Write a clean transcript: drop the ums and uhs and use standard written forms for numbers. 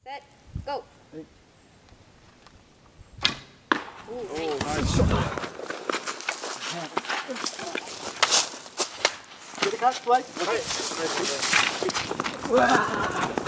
Set, go. Ooh, nice shot. Get the catch, play. Okay.